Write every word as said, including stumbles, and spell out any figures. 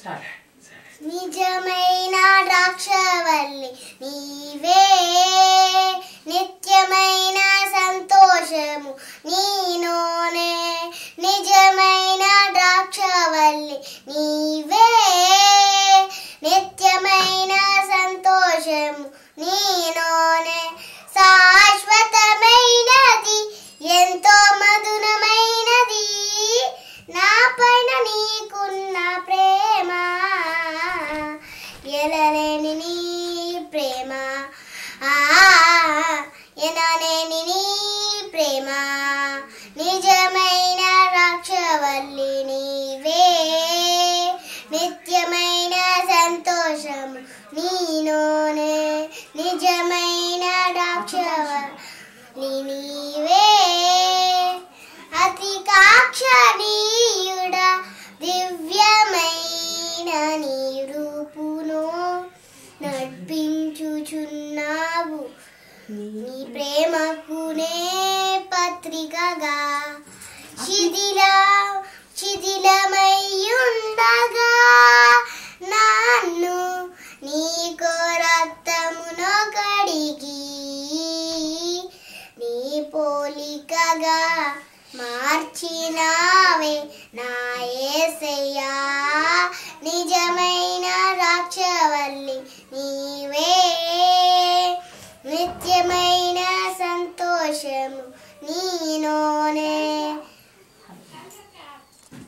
నిజమైన ద్రాక్షవల్లి నీవే, నిత్యమైన సంతోషము నీలోనే. నిజమైన ద్రాక్షవల్లి నీవే, నిత్యమైన సంతోషము నీలోనే. శాశ్వతమైనది ఎంతో మధురమైనది నా పైన నీకున్న ప్రేమ, ఎనలేని నీ ప్రేమ, ఎనలేని నీ ప్రేమ. నిజమైన ద్రాక్షవల్లి నీవే, నిత్యమైన సంతోషము నీలోనే. నిజమైన ద్రాక్షవల్లి నీవే, అతి కాక్షణీయుడ దివ్యమైన నీ రూపును నడిపించుచున్నావు. నీ ప్రేమకునే పత్రికగా శిథిల శిథిలమయ్యుండగా నన్ను నీకో రక్తమును కడిగి నీ పోలికగా మార్చిన